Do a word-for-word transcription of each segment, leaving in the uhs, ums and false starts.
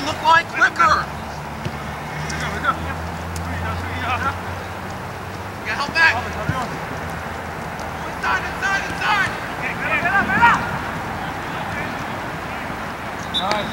hook line quicker. Get help back. Inside, inside, inside. Nice.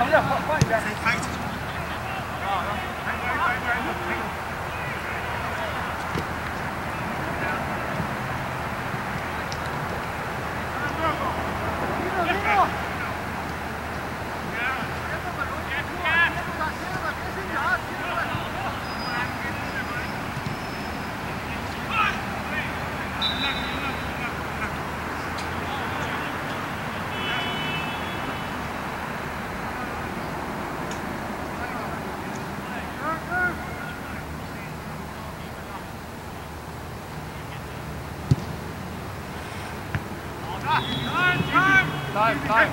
Time, time.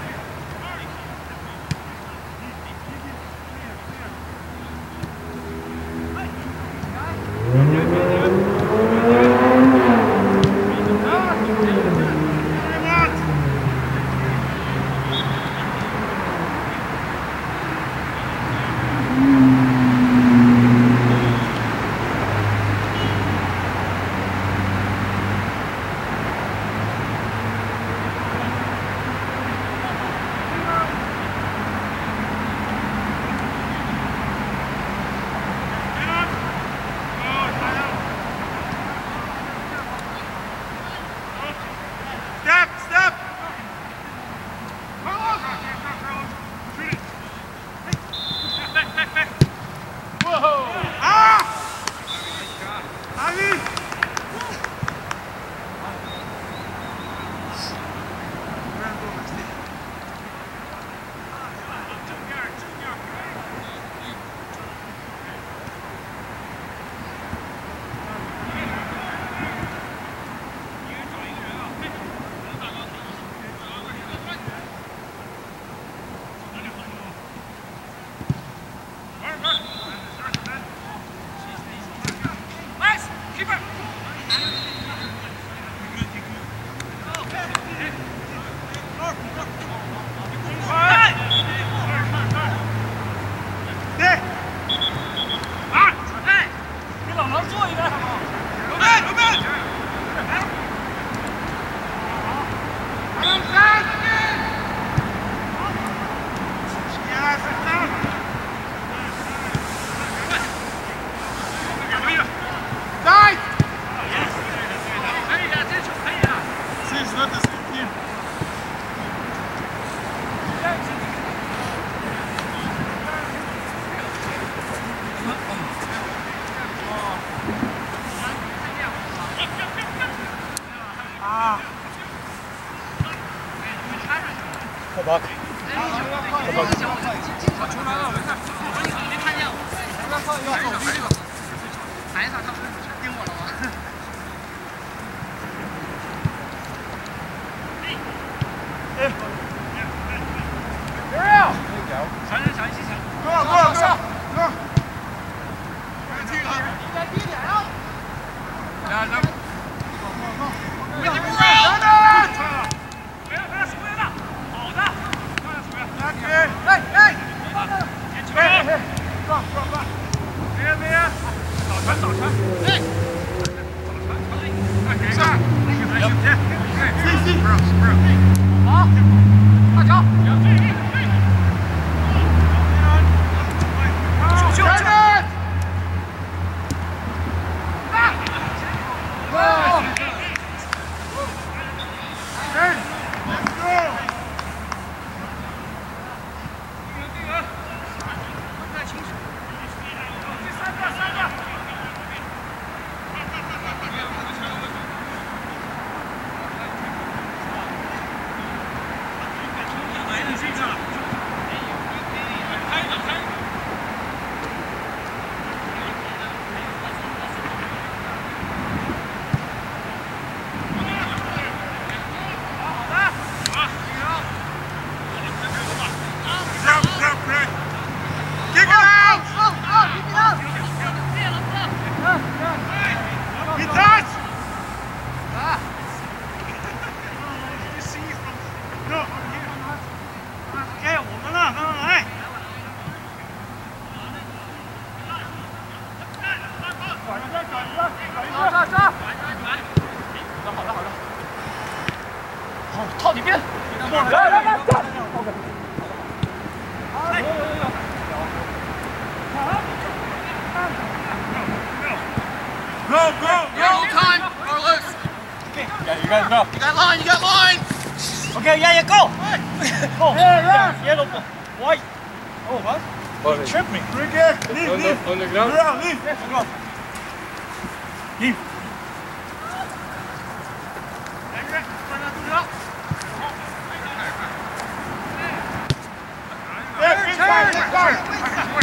막. Bro, bro. You guys go. You got line, you got line! Okay, yeah, yeah, go! Oh, yeah, yeah. Yellow. White. Oh, what? Sorry. You tripped me. Bring it. Leave, On the, leave. on the ground. Ground, leave. Yes, go. Leave. Yeah, good time, good time.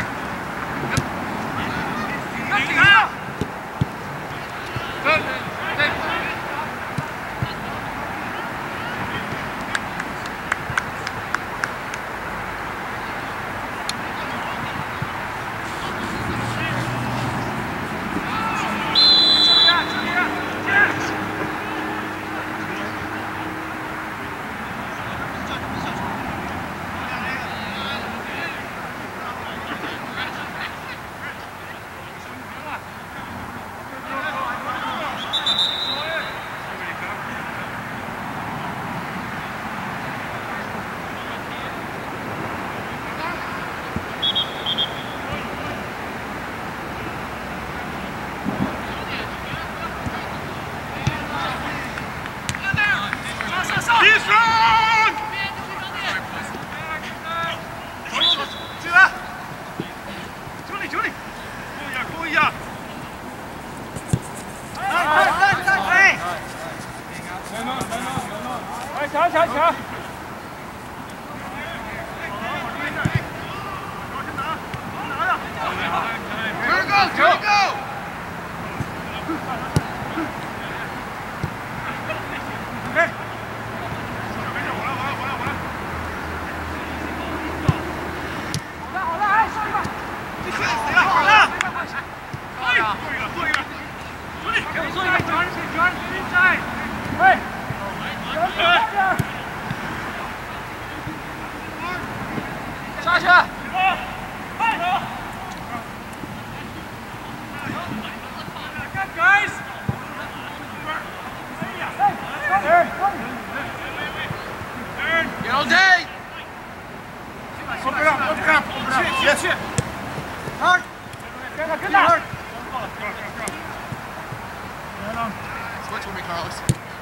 Switch with me, Carlos.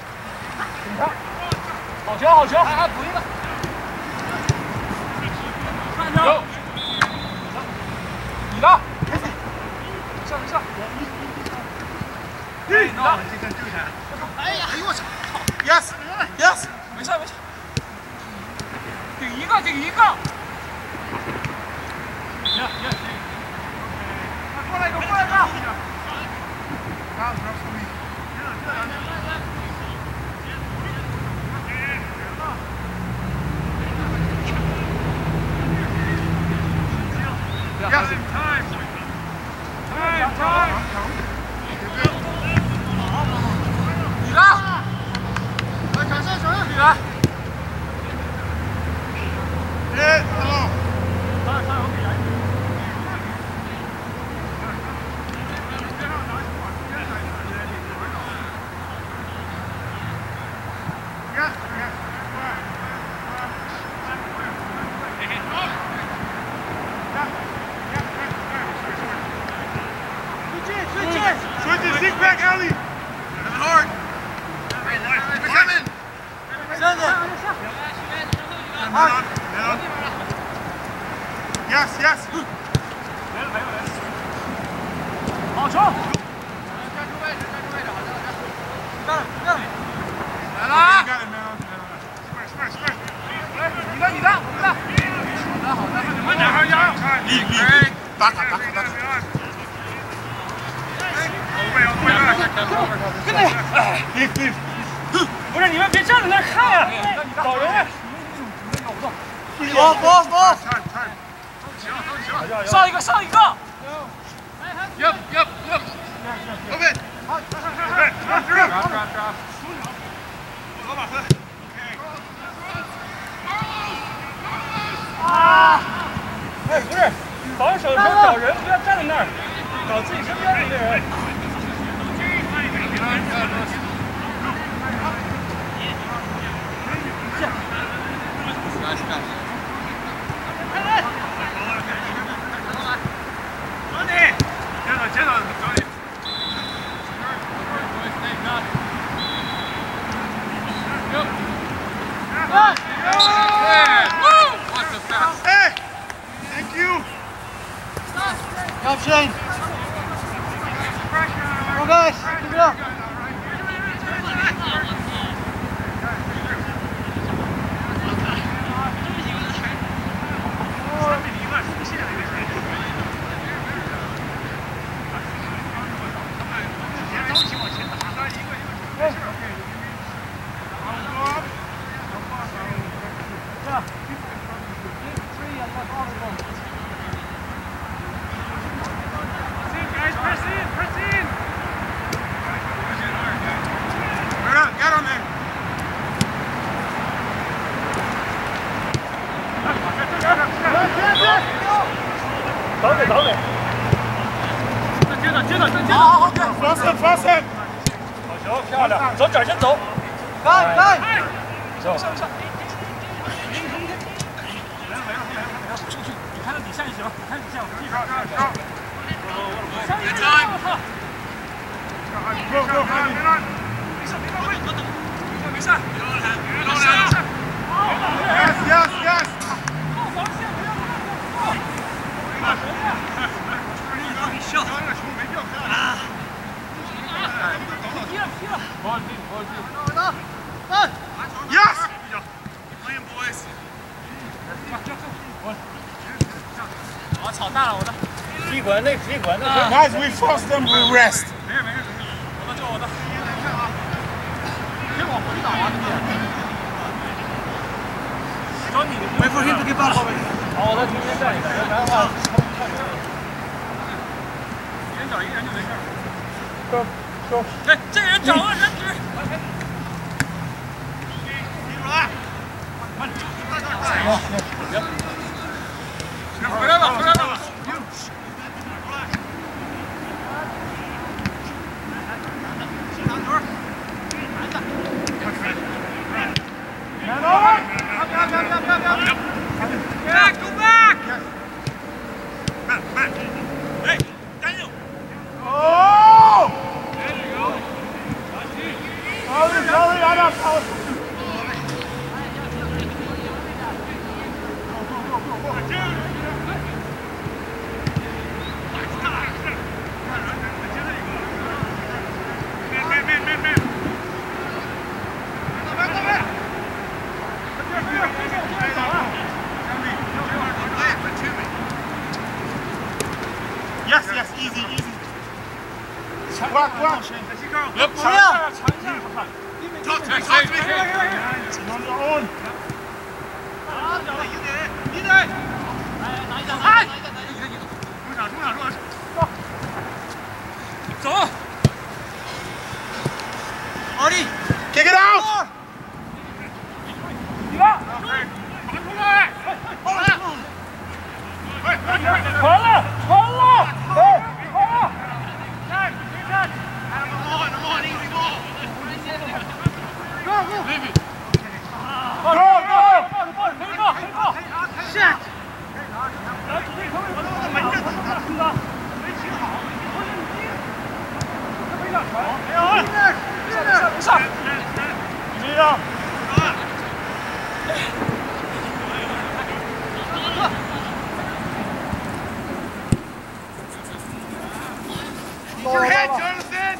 好球，好球！ 来，来，补一个。 走，你的，上上上。 你的。 哎呀，哎呦我操 ！Yes, yes。 没事没事。顶一个，顶一个。呀呀！过来一个，过来一个。 Yes, time. Time, time. 你的， 来，转身，转身。 你的。 哎，好。 Dig back, Ali! Coming hard! We're coming! Send it! Hard! Yes, yes! 好球！ 站住位置，站住位置，好的，好的。干了，干了！来了！ Got it, man. Square, square, square. 你的，你的，你的。好的，好的。 慢点，慢点。 立立。打卡，打卡，打卡。 跟那，不是你们别站在那儿看呀，找人。 走走走。 上一个，上一个。 Yep, yep, yep. Move it. Drop, drop, drop. 老马分。 啊！哎，不是，防守的时候找人，不要站在那儿，找自己身边那个人。 Nice catch. Johnny， 接着，接着，Johnny。 Guys, press in, press in. Right up, get on there. 早点，早点。接着，接着，再接着。 好，OK。 发身，发身。 好球，漂亮。走脚先走。 来来。 走。 上上。没了没了没了没了，出去，你看到底下就行了，你看底下，地上。 Good time. Go go go. 没事没事，没事没事。没事。Yes yes yes. 笑。 刚那个球没掉下来。啊！ 踢了踢了。 Ball deep, ball deep. Yes. Playing boys. 我炒大了，我的。 踢滚那踢滚那。 Guys, we force them, we rest. 没事没事没事，我的就我的。别往回倒啊，兄弟。找你。 Wait for him to get back. 好，我在中间站一下，要不然的话。 人找一个人就没事。 go go。 对，这个人掌握人质。回来了，回来了。Back, go back. Back, back. Hey, Daniel. Oh! There you go. Sorry, sorry, I got power. Yes, yes, easy, easy. Walk, walk. Yep. Talk to me, talk to me. On your own. 你得。哎。 中场，中场，中场。 走。 奥利 Kick it out. 你了。 传出来。 好了。 传了，传了，哎，传了。 Go, go. 可以过，可以过。 Shit. 来，主队成为我的门将，听到？没骑好，没让传。没有，上上上。接着。 Use your head, Jonathan.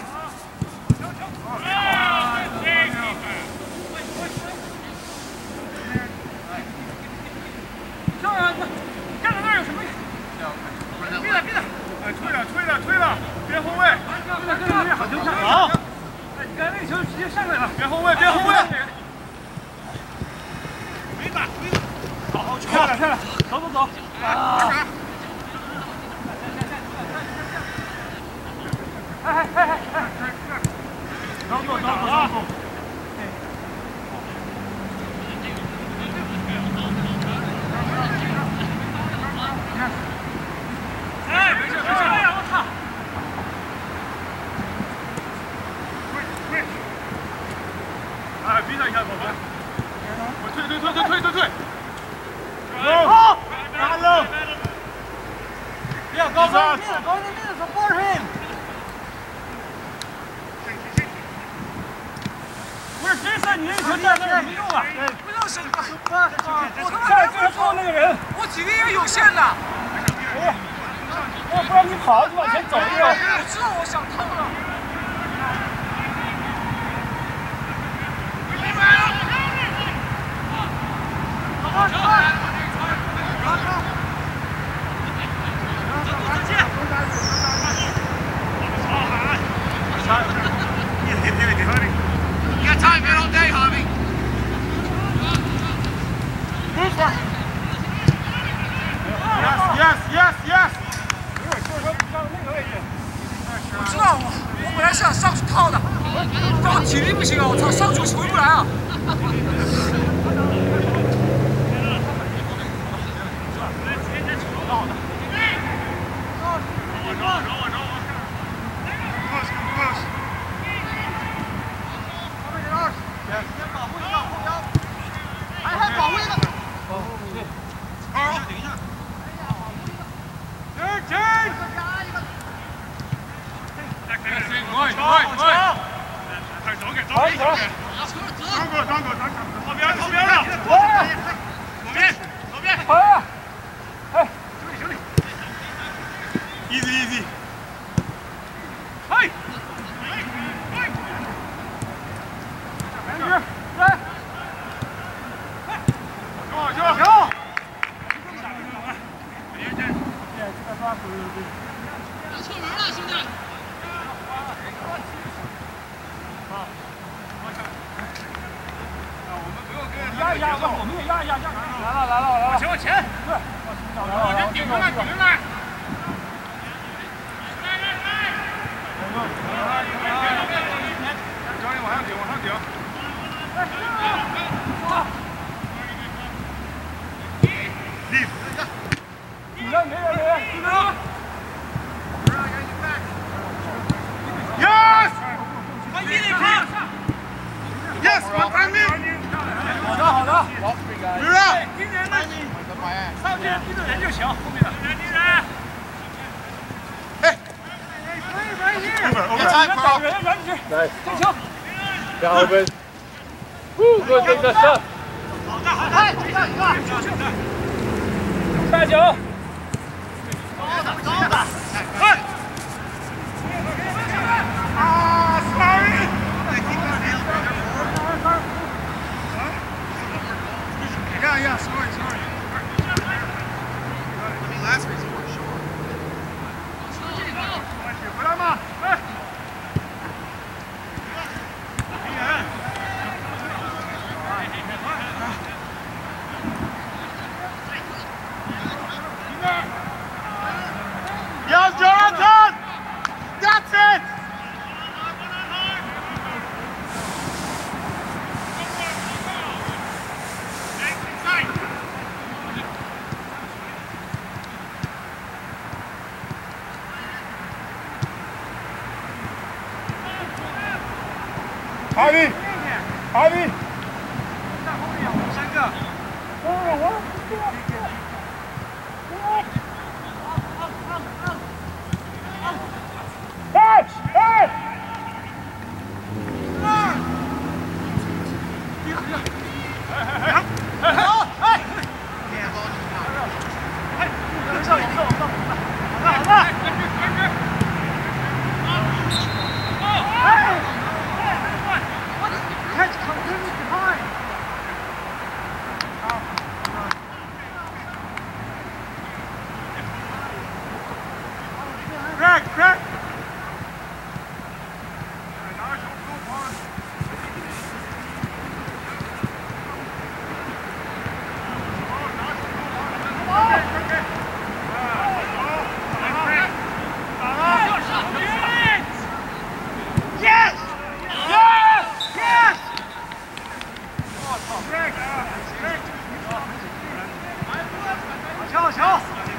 上啊！站在那儿有什么？别了别了！ 哎，推了，推了，推了，边后卫。 跟着跟着，好球抢！好！哎，你刚才那个球直接上来了， 边后卫，边后卫。 没打，没打。 好好漂亮漂亮！走走走！啊！哎哎哎哎！ 走走走走走。 哎，没事没事，我操！ 哎，逼他一下，宝贝。我退退退退退退退。 好。 打了。 Yeah, go in the middle, go in the middle, support him. 不是，真是你那球站那儿没用啊！ 不要省啊！我他妈下最后那个人， 我体力也有限的。 哎，要不然你跑，你往前走一个。 我知道我想透了。好，传。 You got time, man, all day, Harvey. Move Yes, yes, yes. 我知道，我我本来是想上去套的，但我体力不行啊！我操，上去回不来啊！ Calvin. Woo, good thing that's up. 下球。 Ah, sorry. Yeah, yeah, sorry, sorry. I mean, last race was short. Yes, Jonathan! That's it! Harvey! Harvey! 三个。 Catch! Catch! Crack! Crack! Yes! Yes! Yes! 球球！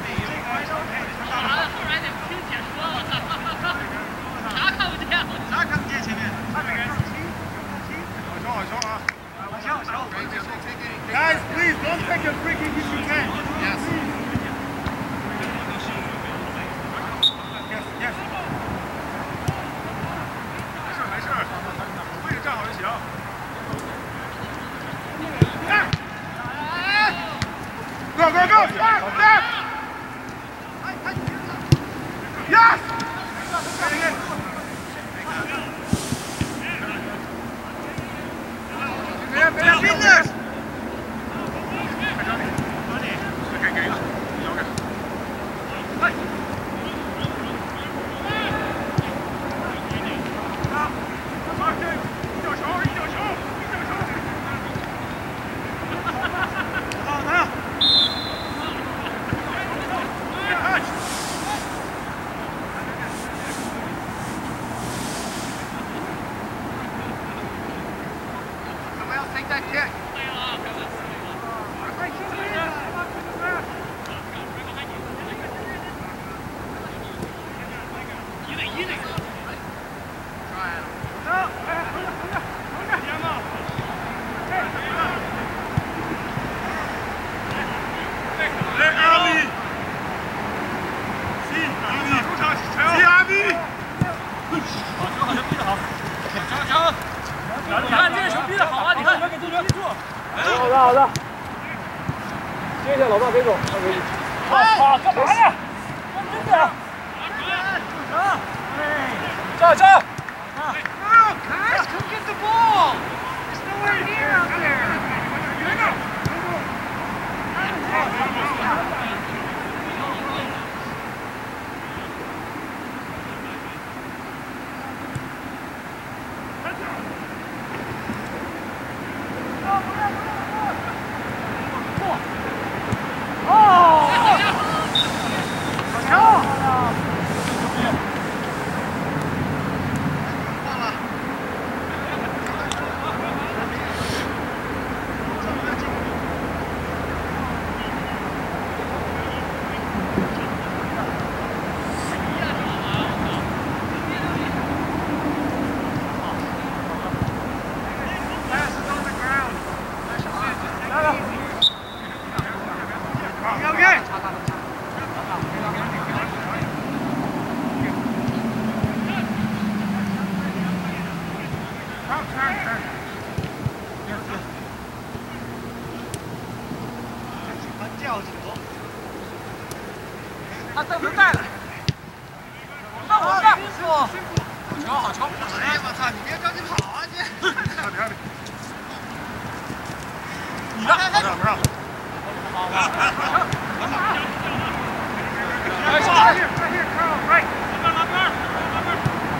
啥看不见？啥看不见前面？ 好球好球啊！ 好球好球！ Guys, please don't take a free kick if you can. Yes. Yes, yes. 没事没事，位置站好就行。Go go go! Stop! Stop! Yes! Fitness! 给给一个，交给。哎。啊！一脚球，一脚球，一脚球。好，拿。 接一下，老大别走，他给你。啊！干嘛呢？关真点。站站。 No, guys, come get the ball. There's nowhere near out there. 他凳子带了，那我干。好球，好球！哎，我操！你别着急跑啊你！你让，不让，不让。好吧。来上！来，拿边，拿边。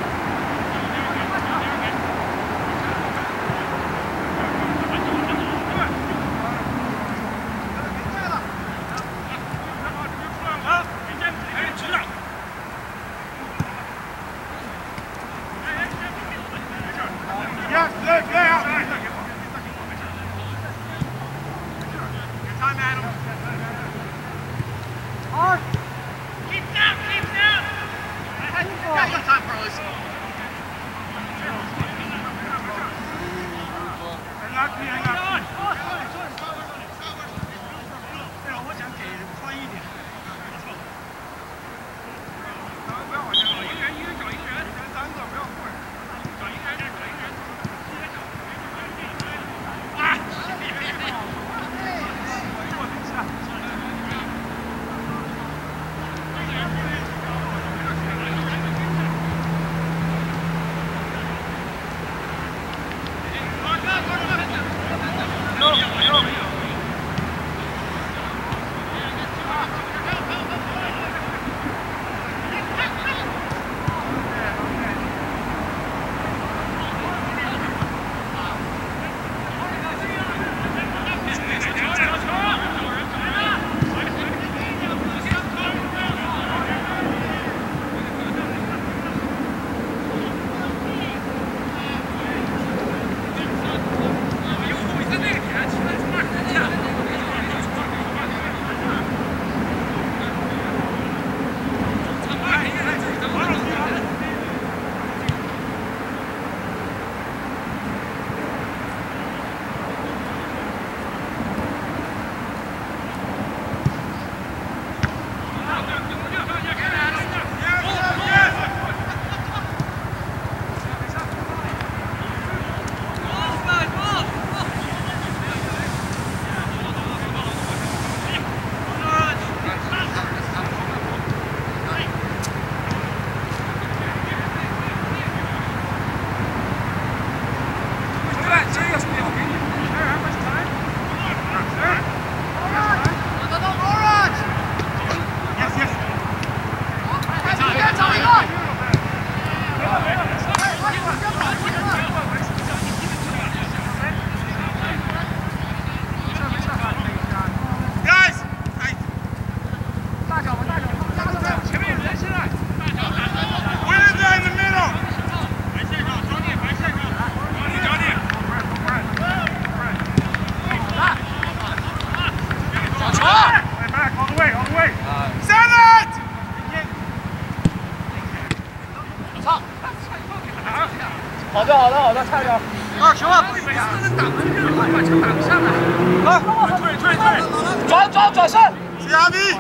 好的，好的，好的，差点。 二十万，每次都能挡着这个，把球挡上来。 啊，退退退，转转转身。 C R B，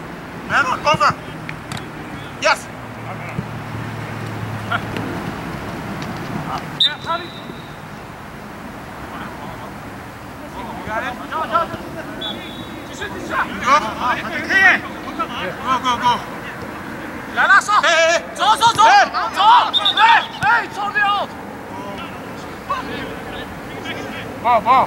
man on cover。Yes。继续。 去你去。 可以。Go go go。 来了，上。 哎哎， 走走走走。哎哎，走掉。 跑跑。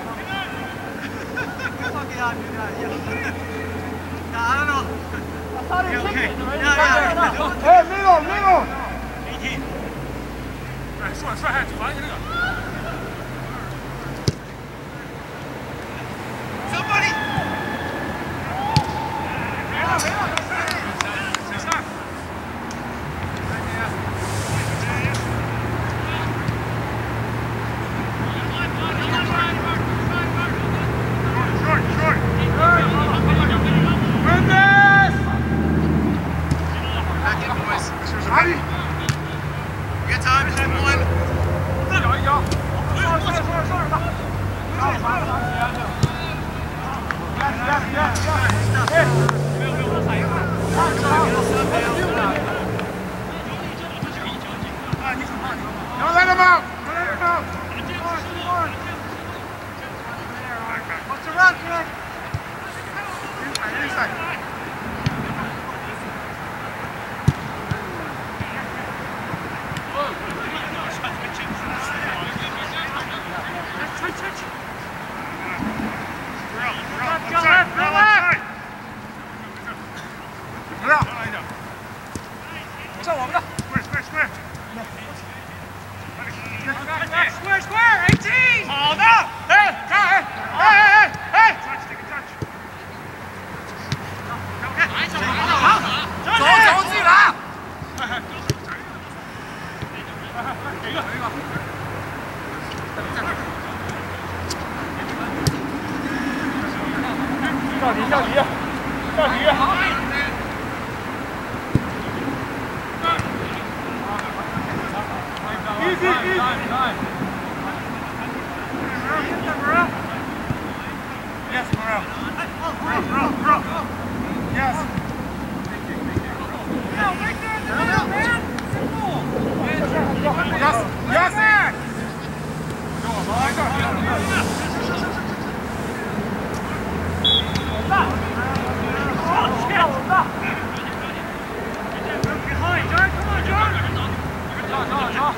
哎，没有没有。 哎，帅帅还传一个。 Somebody。 没了没了。谁上？ Don't let him out! Don't let him out! What's the run, man? Inside, inside. Square square eighteen。 好的，哎，看，哎哎哎哎， 走走自己来。 给一个，给一个。下底下底下底。Easy, easy. Yes, Morel. Morel, Morel, Morel. Yes. Yes, yes. Behind, John. Come on, John. 走走走。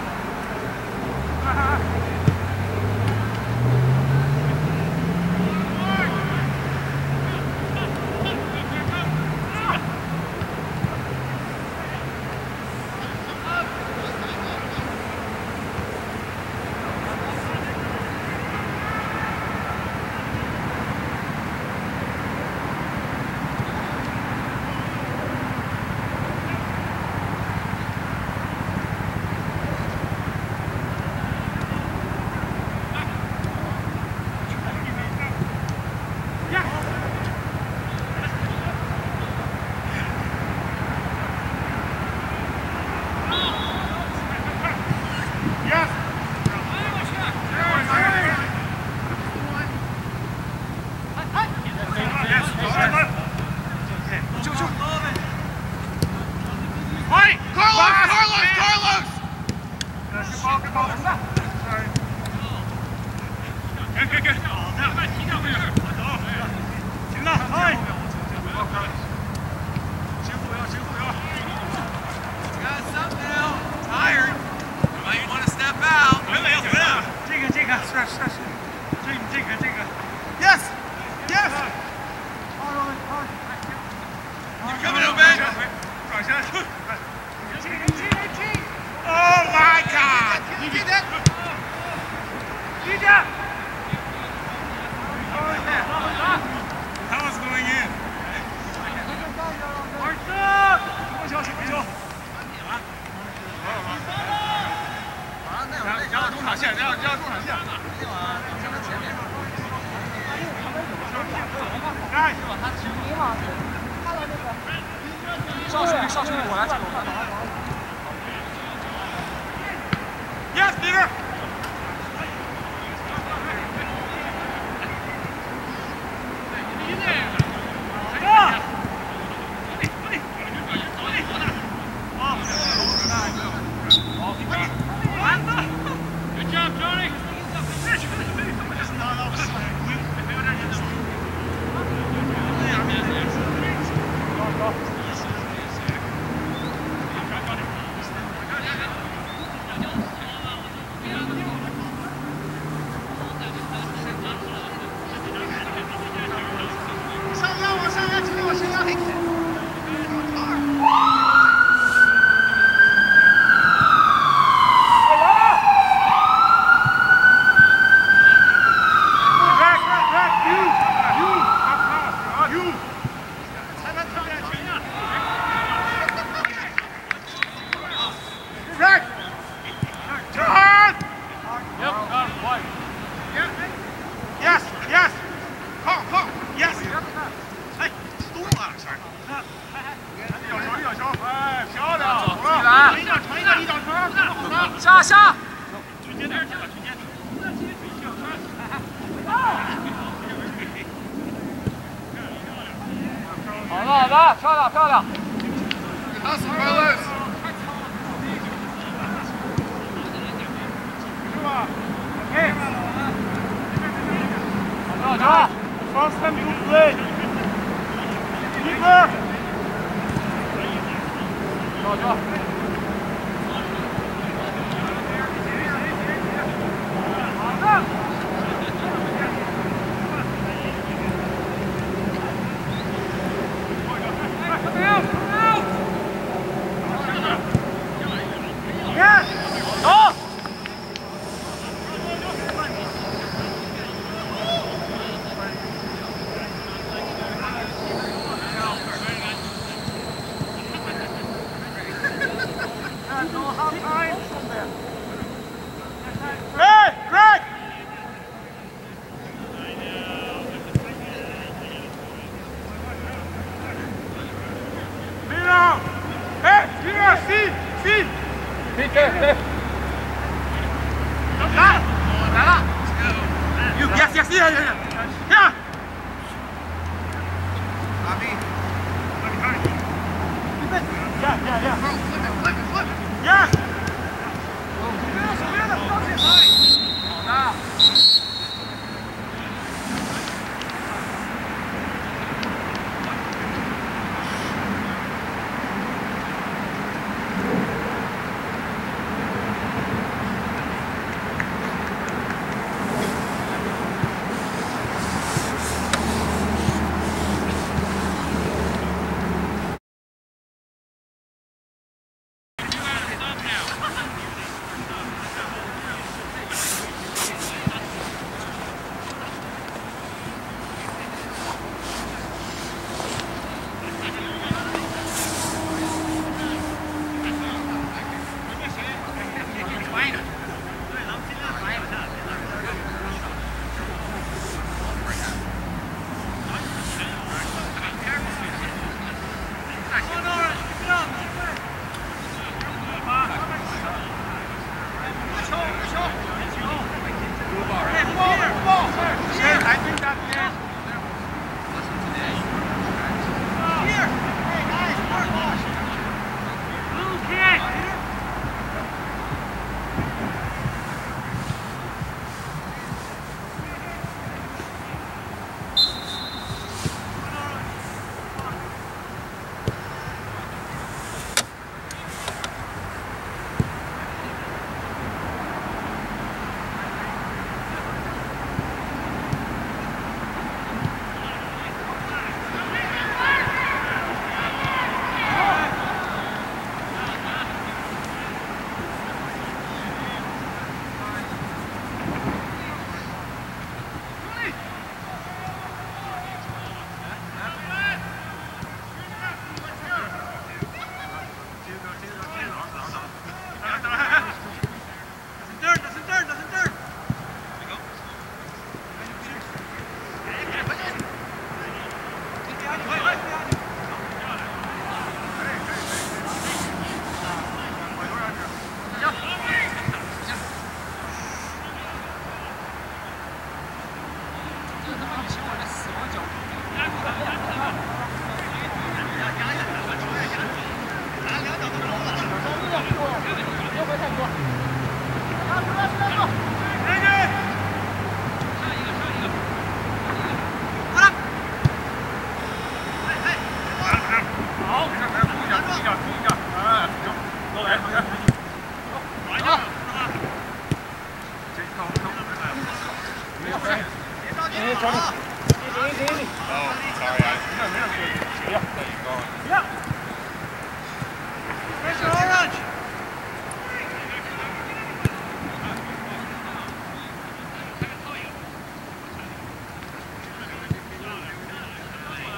上去上去，我来接我来。Yes, Peter. Good job, Johnny. 好的，漂亮漂亮。 Hustle, Carlos. Hey. 好，好。 Pass them to play. Keeper. 好，好。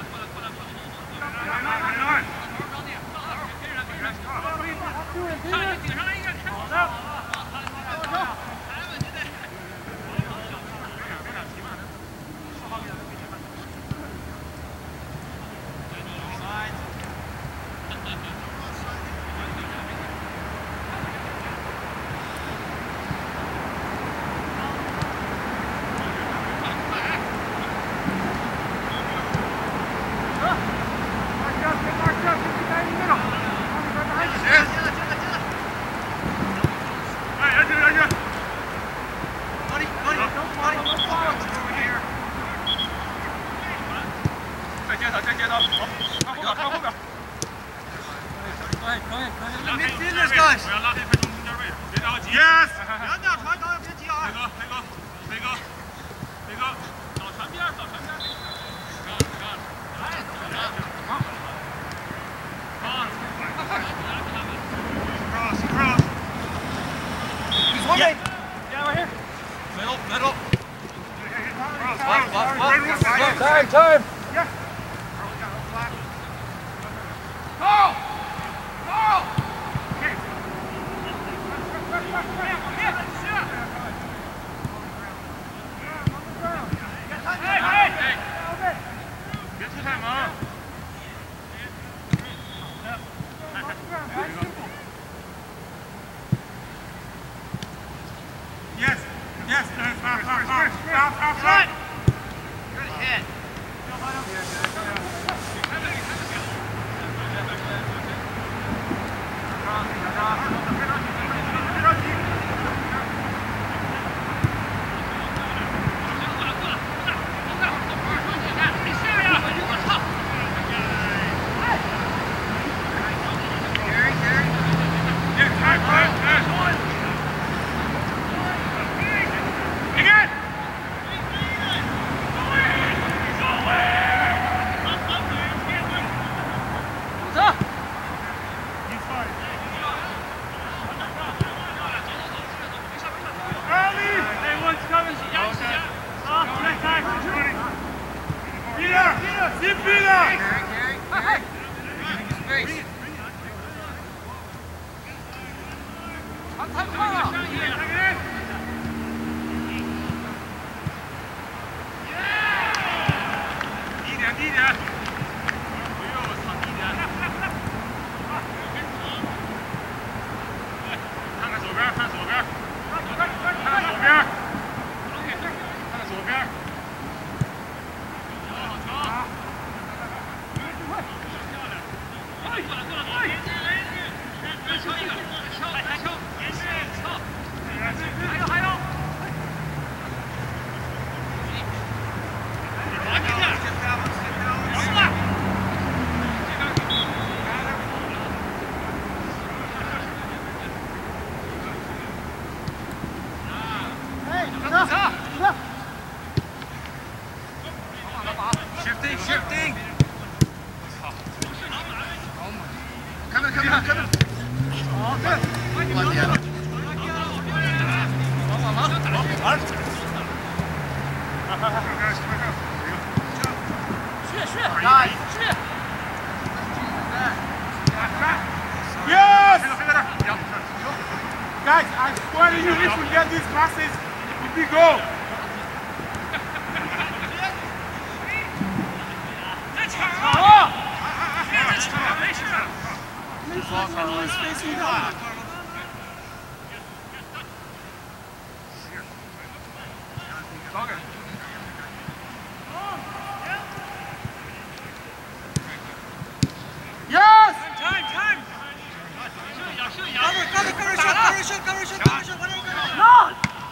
Come on. 接他，再接他，好，看后边，看后边。 可以可以可以。 拉黑，不要拉黑，快冲中间位，别着急。Yes。别这样传高，别急啊。飞哥，飞哥，飞哥，飞哥，找传边，找传边。好。Cross, cross. He's one way. Yeah, right here. Middle, middle. Cross, cross, cross. Time, time. Yeah. Go! Go! Okay. Hey, hey, hey. Get to time, huh? Yes, yes, yes, stop, stop, stop, stop, stop, stop. Good hit. Shifting, shifting. Coming, coming, coming. Yes! Guys, I swear to you, if we get these passes, if we go. He's facing down. Yes! Time, time. Cover, cover, cover, shot, cover, shot, cover, shot, cover, shot, whatever. No!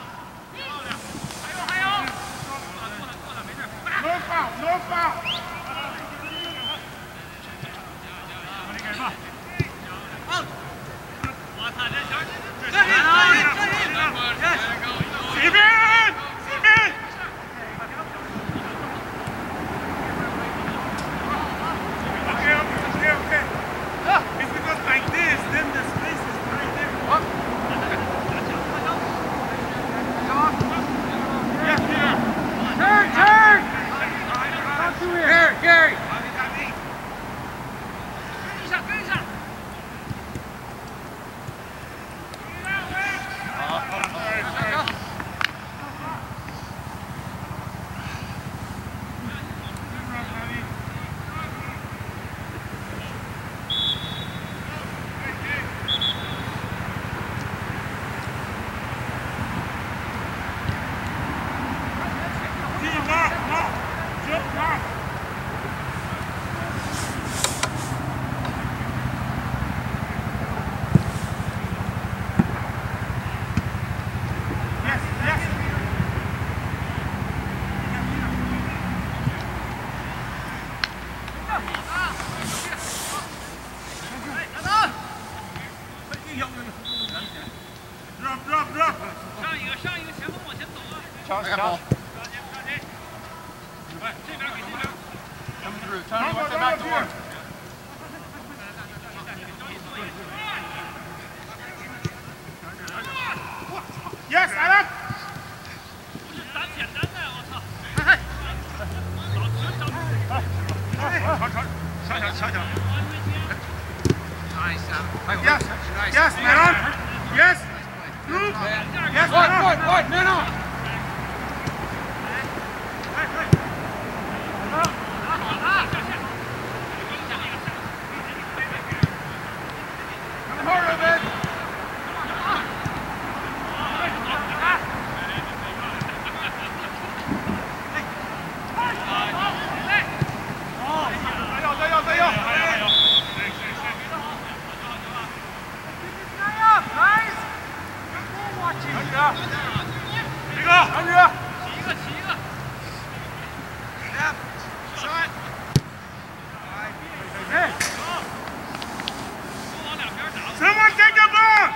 No foul, no foul. Steven! Steven! 瞧瞧。 Come through. Tony, what's that back to work? Yes, Alan. 打简单的，我操！ 传传，想想想想。 Nice, Adam. Yes, yes, man on. Yes. Move. Yes, man on. Point, point, man on. Come hard a bit. Someone take the ball.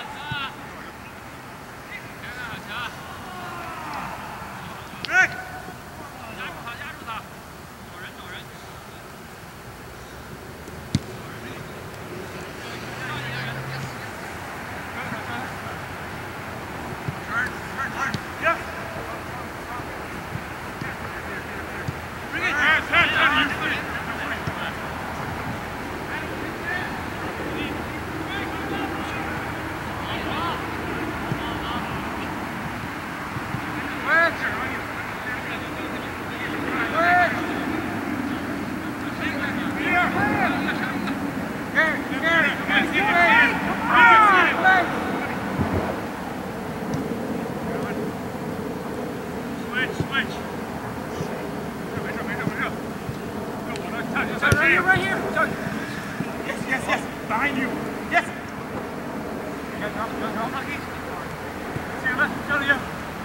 Rick. 压住他，压住他，找人，找人。 Turn, turn, turn. Yes. Bring it. Yes, yes, yes. Switch, switch. 没事没事没事，这我的看看。 Right here, right here. Yes, yes, yes. Behind you. Yes. 行了，小李。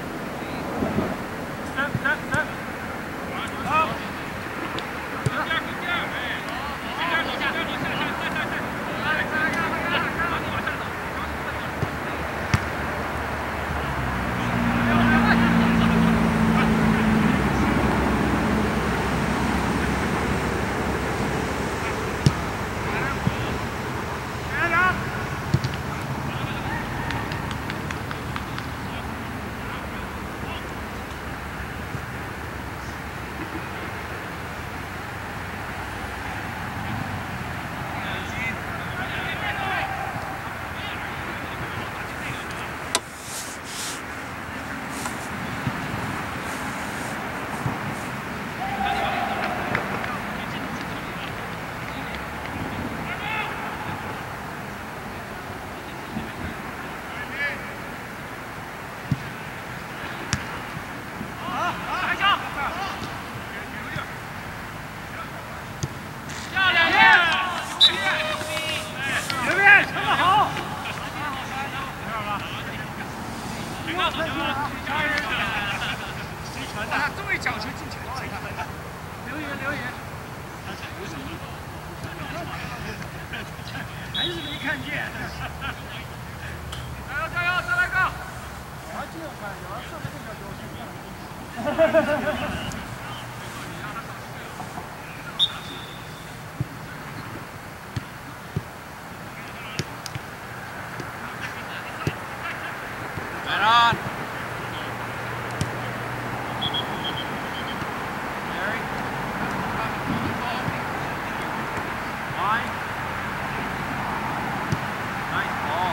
三三三。好。 跟边跟边，哎，跟边走下，跟边走下，下下下下。来来来来来，往你往下走。 Stand up. Man on. Larry. Line. Nice ball.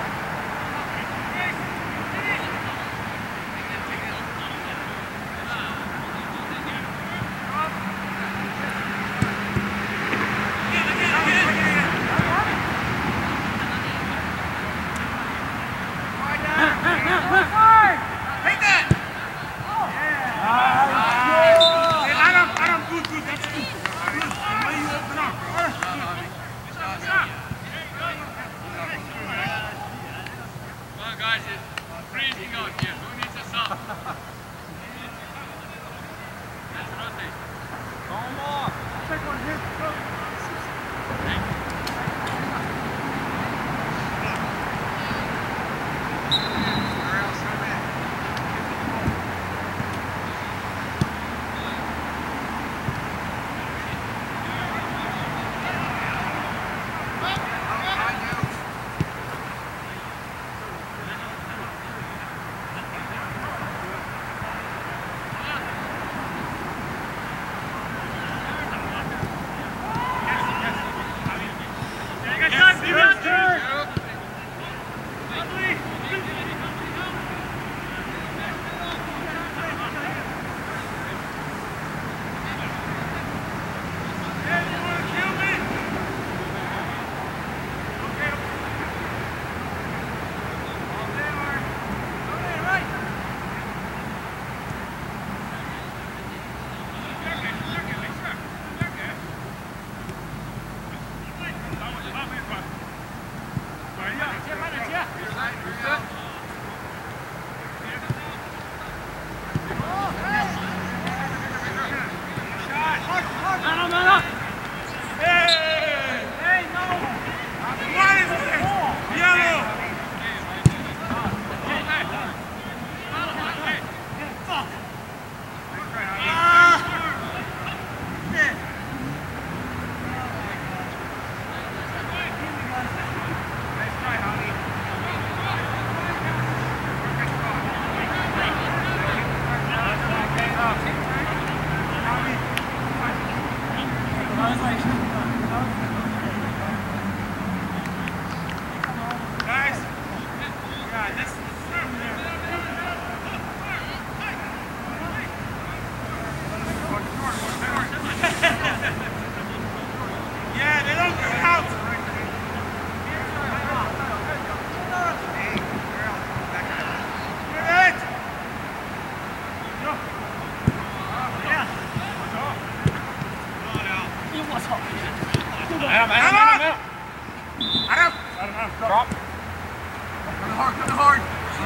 Adam, Adam, Adam, Adam. Adam! Adam, Adam, drop. Coming hard, coming hard.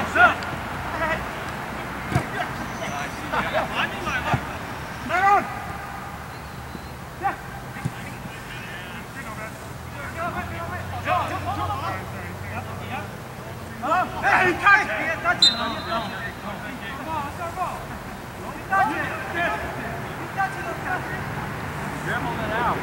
Man on! Hey, he touched it. He touched it. Come on, start ball. He touched it. He touched it. He touched it. Dribbled it out.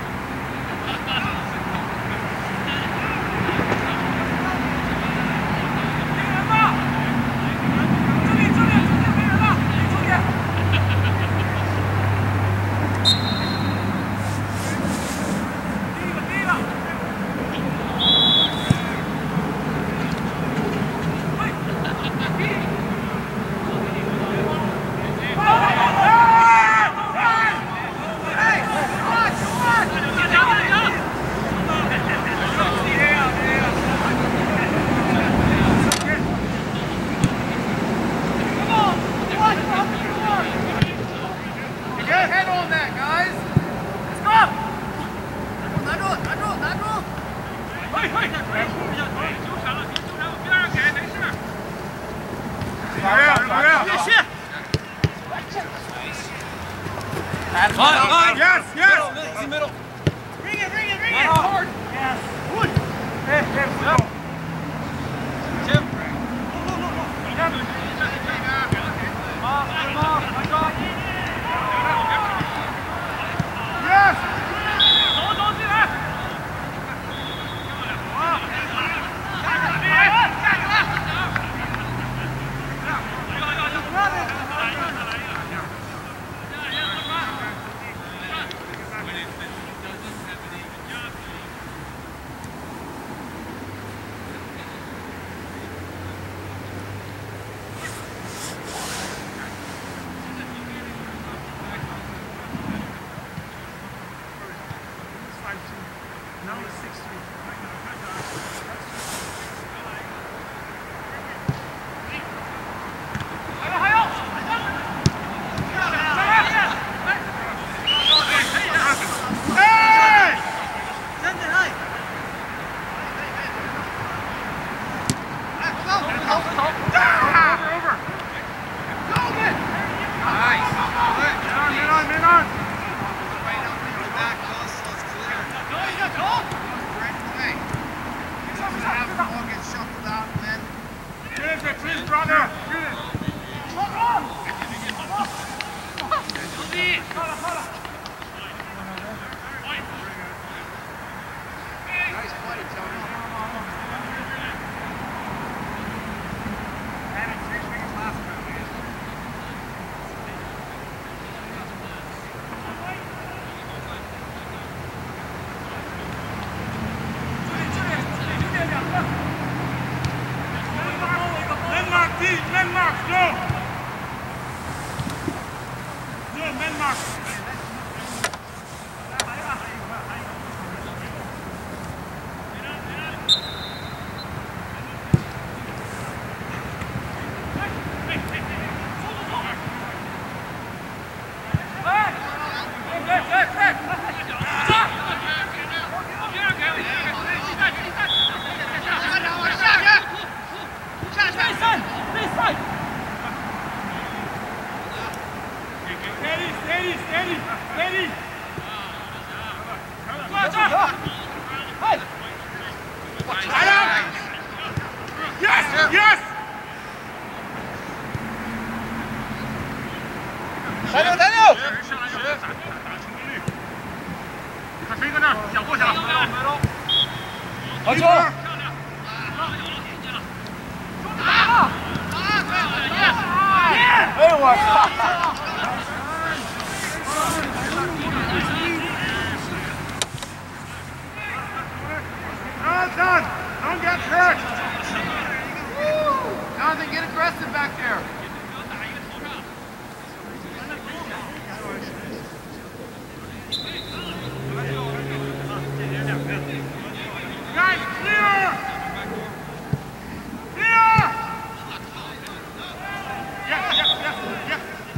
Yes, yes! Middle, middle. Bring it, bring it, bring it! Hard. Yes! Hey, hey, go. Jim. Come on, come on, my God. Yes!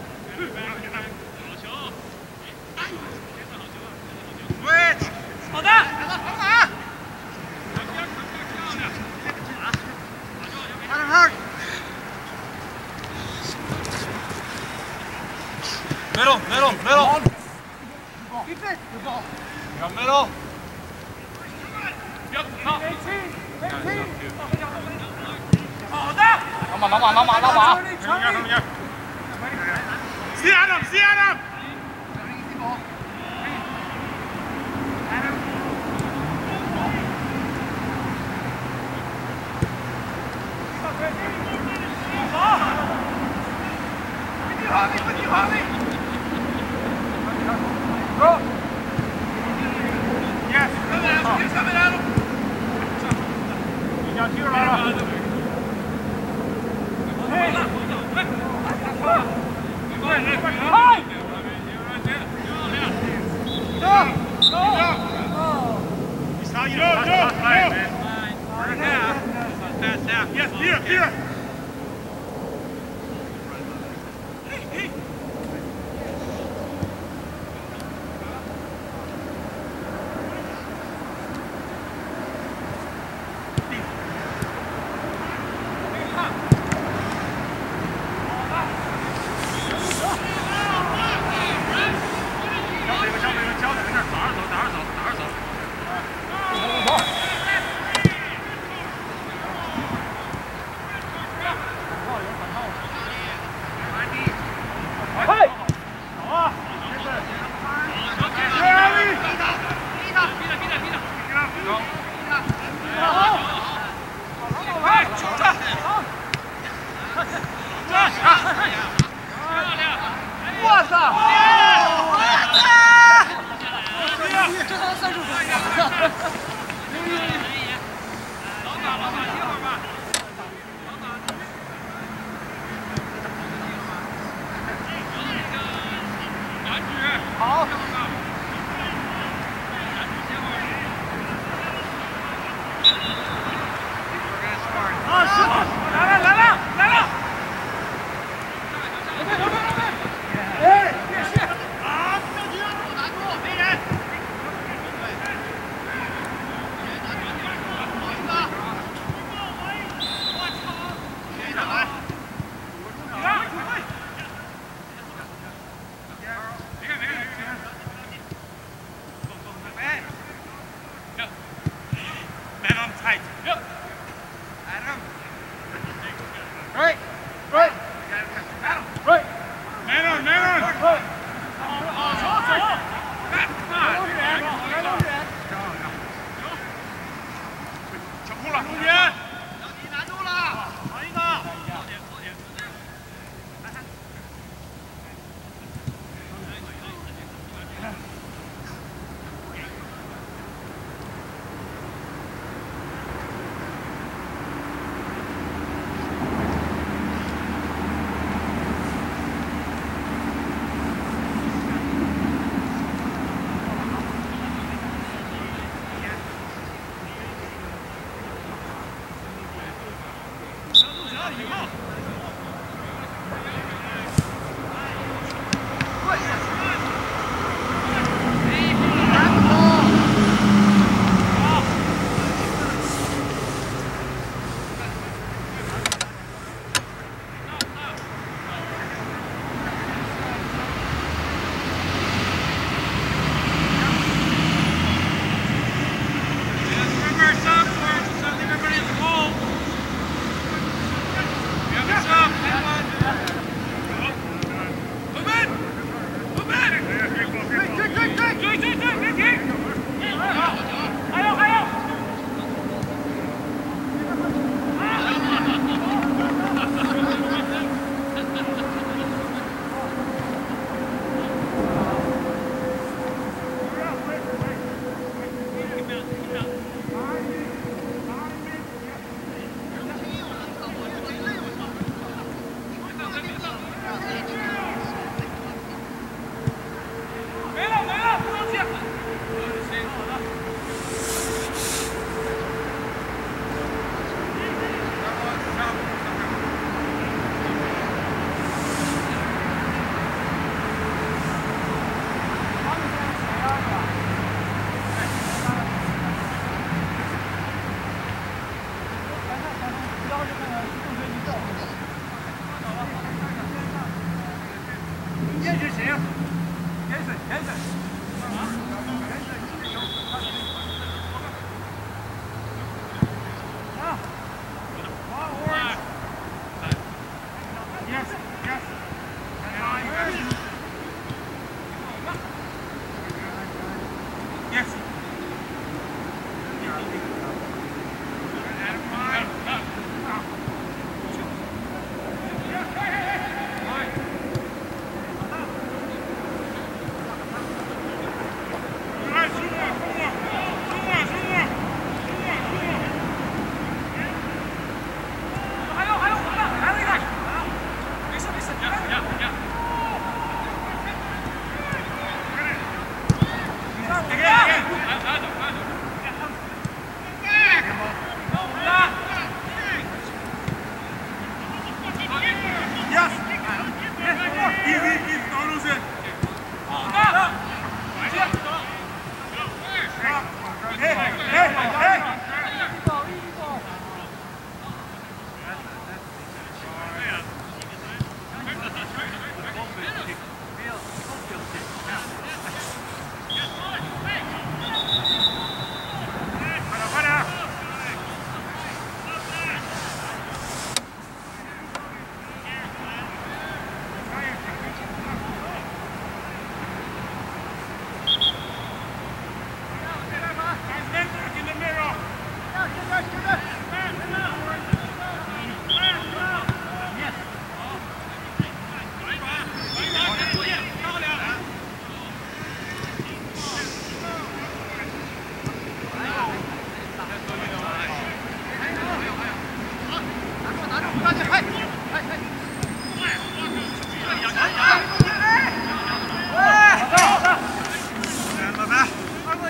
Hold on! Go middle. Yep, hop. Nóng mà, nóng mà, nóng mà, nóng mà. See Adam, see Adam. Yes. Coming Adam. 你脚踢出来了。 Yes, here, here.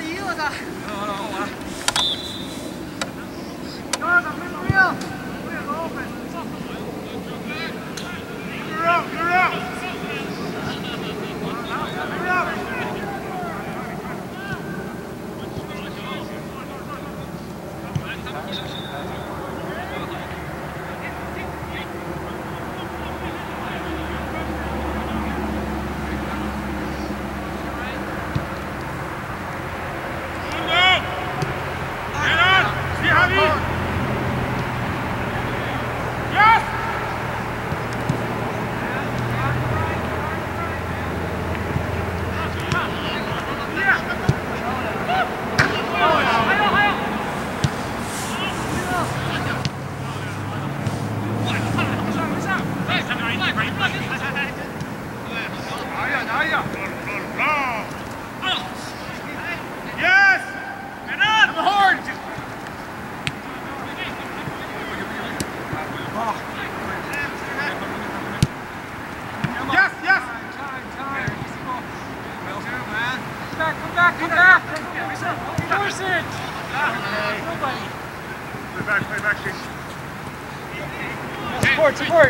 一我操！ Support, support.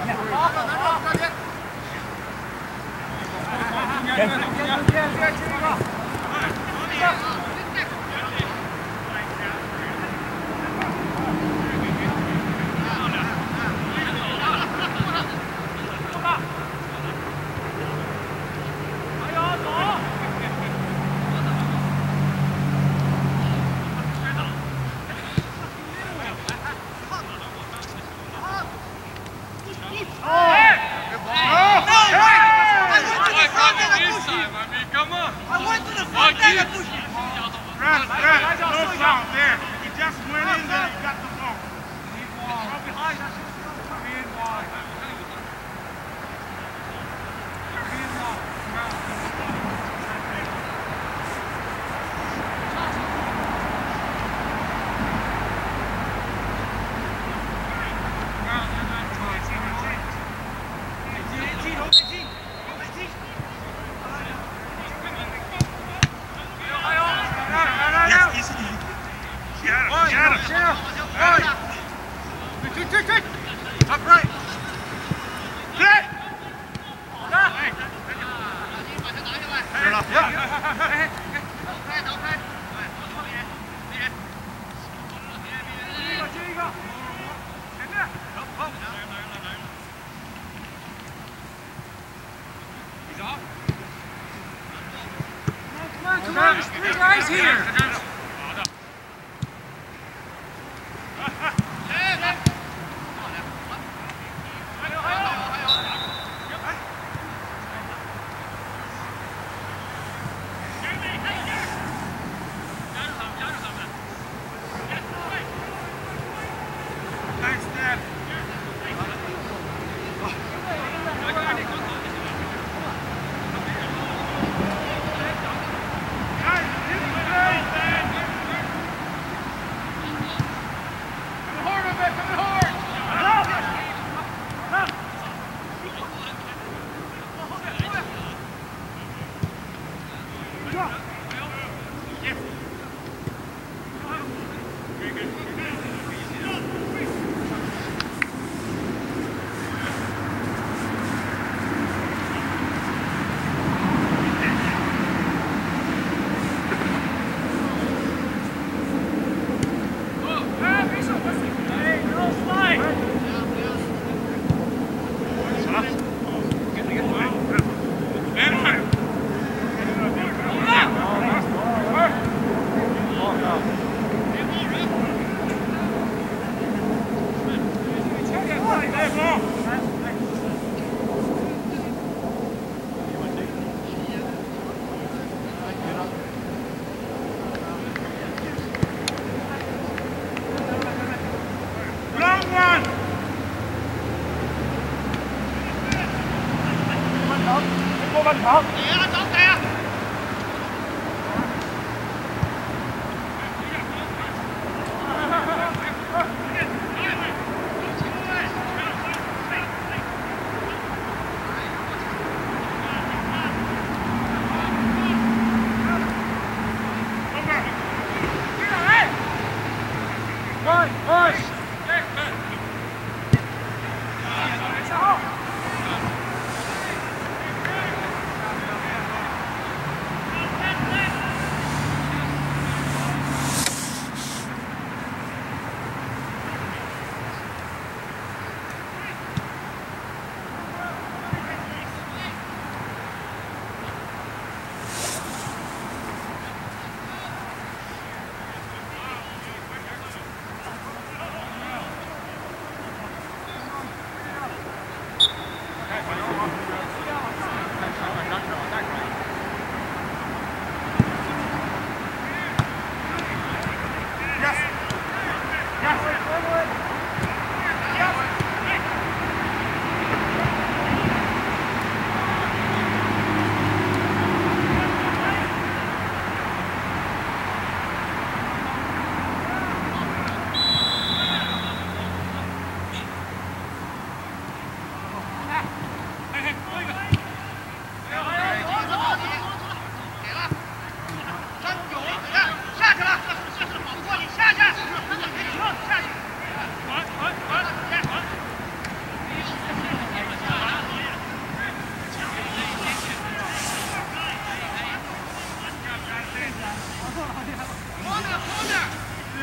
Come on, there's three guys here.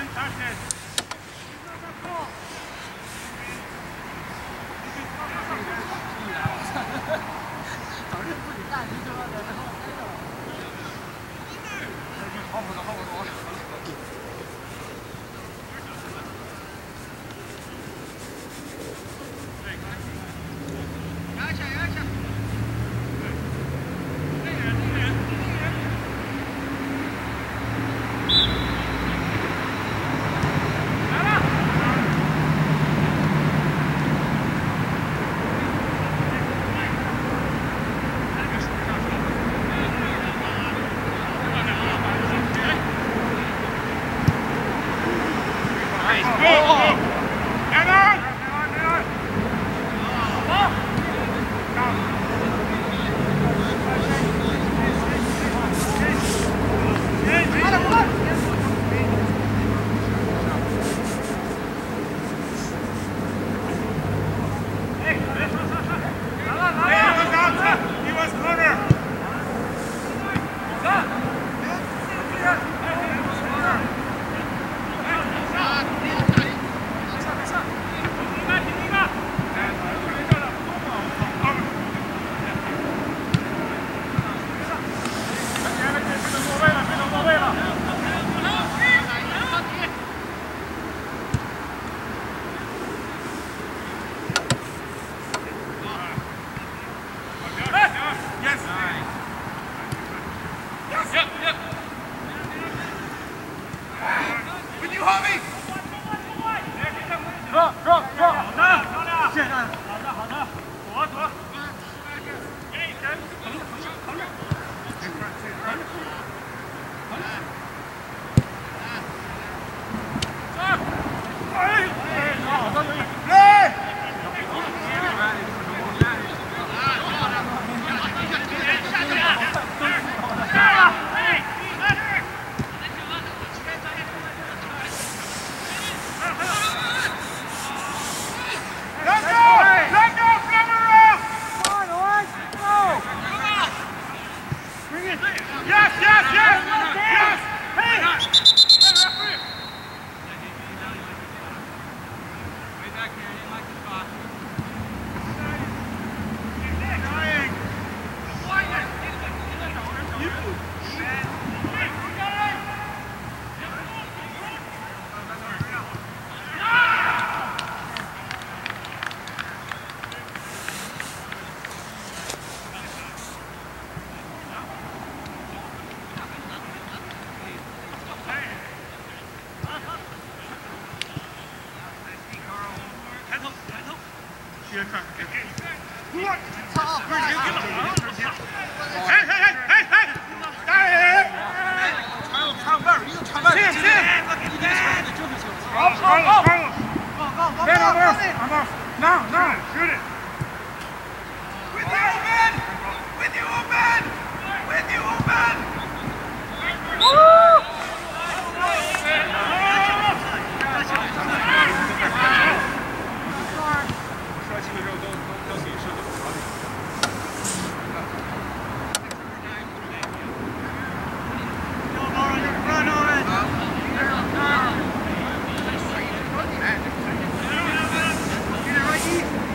Right,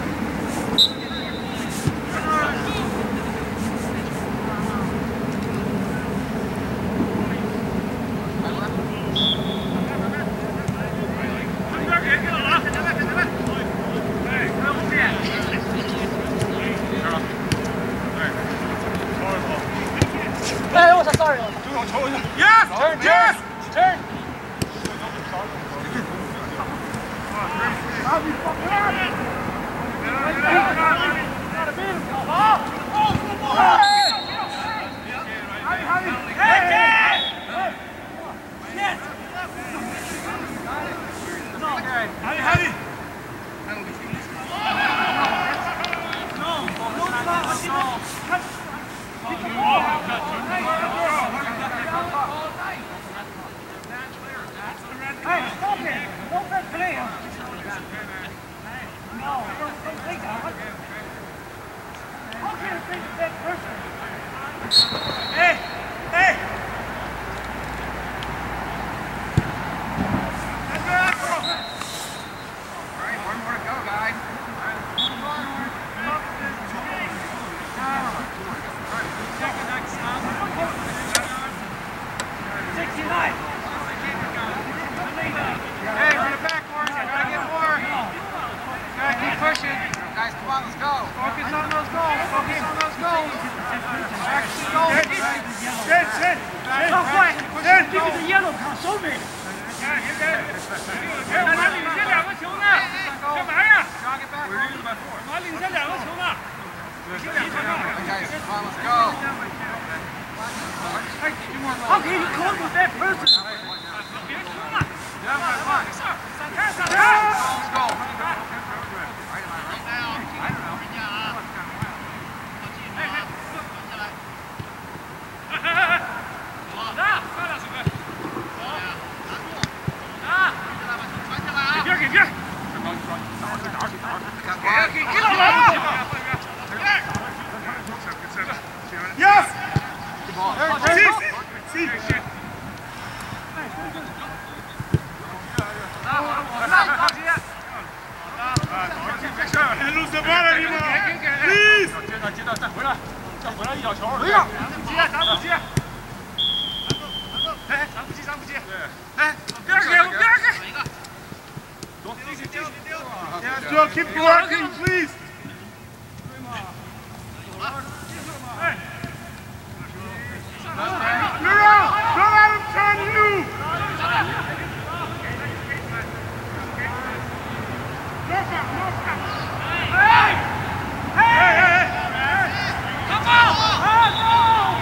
yellow card，收尾。 哎，别给，别拿领先两个球呢，干嘛呀？拿领先两个球呢，领先两个球。 How can you call to that person? 别冲了，没事，闪开，闪开。 Yes! See, see. Can't lose the ball anymore. Please. 接着，接着，再回来，再回来一脚球。 不要， 咱不接，咱不接。哎，咱不接，咱不接。哎，边儿给，我边儿给。走，继续，继续。 Yeah, Joe, keep working, please. 哎。 Miro, don't let him turn you. No foul, no foul. Hey! Hey, hey, hey. Come on! Come on!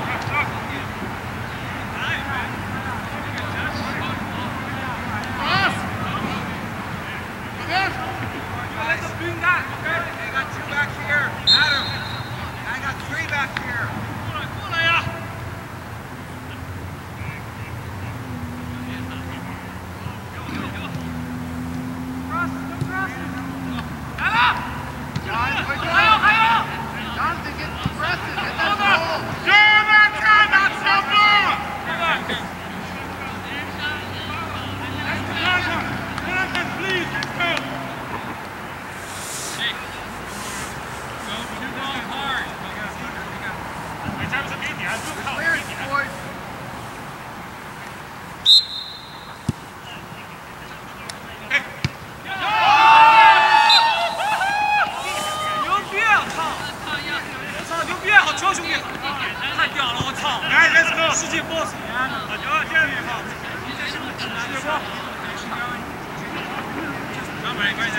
Pass. Yes. Let them do that, okay? They got two back here. Adam. I got three back here. 过来，过来呀！ 世界 boss， 行，这样也好。世界 boss。张伟，快点，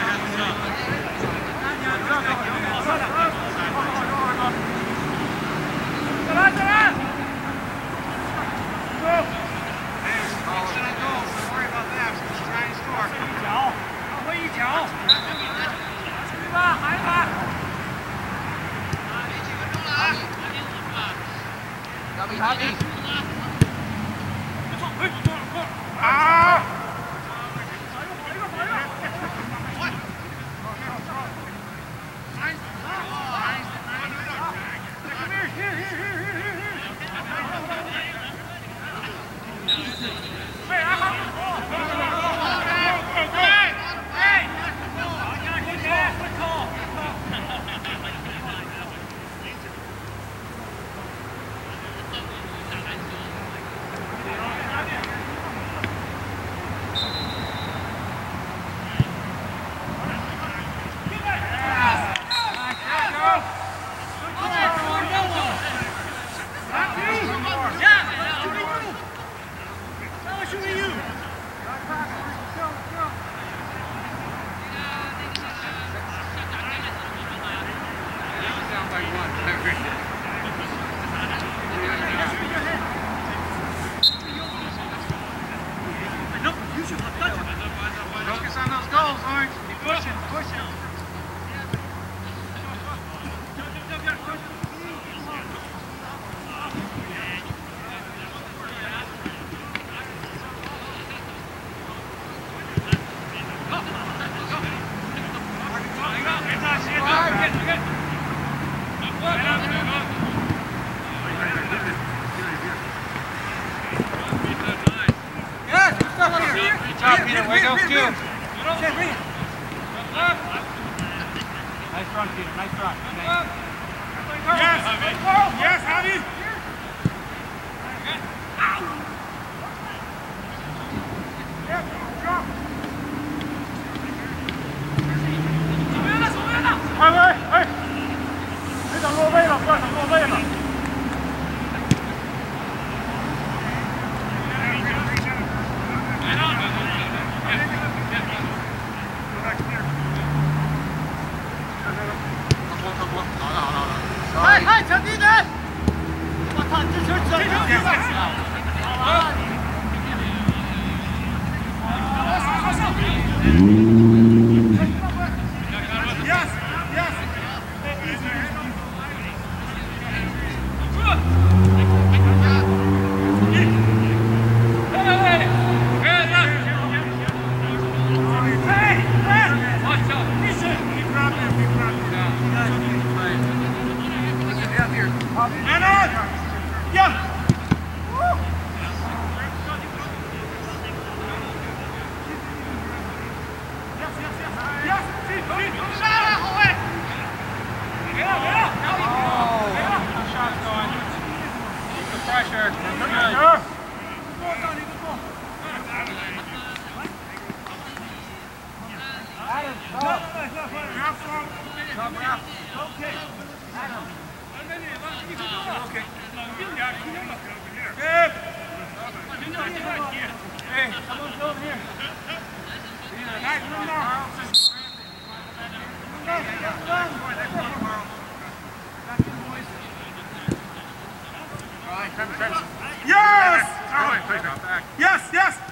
再来，再来。一脚，往回一脚。对吧？还一把。 Copy, copy. Ah! Focus on those goals, Orange. Keep pushing, pushing. Good job, Peter. Way goes two. Nice run, Peter. Nice run. Yes, yes, Javi. Hey, hey, hey! 别等落位了，不要等落位了。 Pressure. Hey, someone's over here. Yes! Yes, yes!